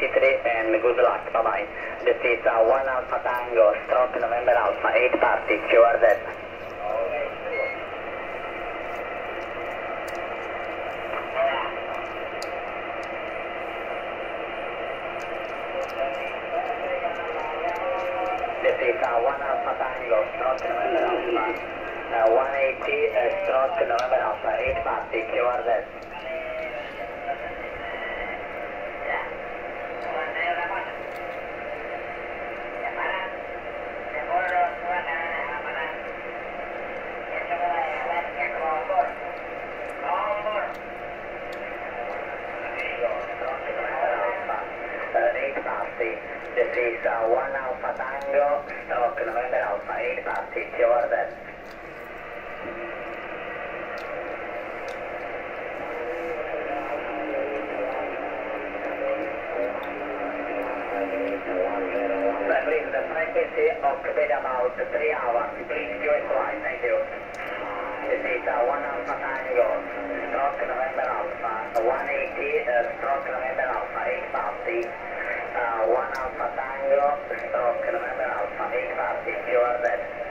23 and good luck. Bye bye. This is 1 Alpha Tango, stroke November Alpha, 8 party, QRZ. This is 1 Alpha Tango, stroke November Alpha, 180, stroke November Alpha, 8 party, QRZ. This is 1 Alpha Tango, stroke November Alpha, 8 party, QRZ. Please, the frequency occupied about 3 hours. Please do it twice, thank you. This is 1 Alpha Tango, stroke November Alpha, 180, stroke November Alpha, 8 party. 1 Alpha Tango, stroke November Alpha, 8 party, QRZ.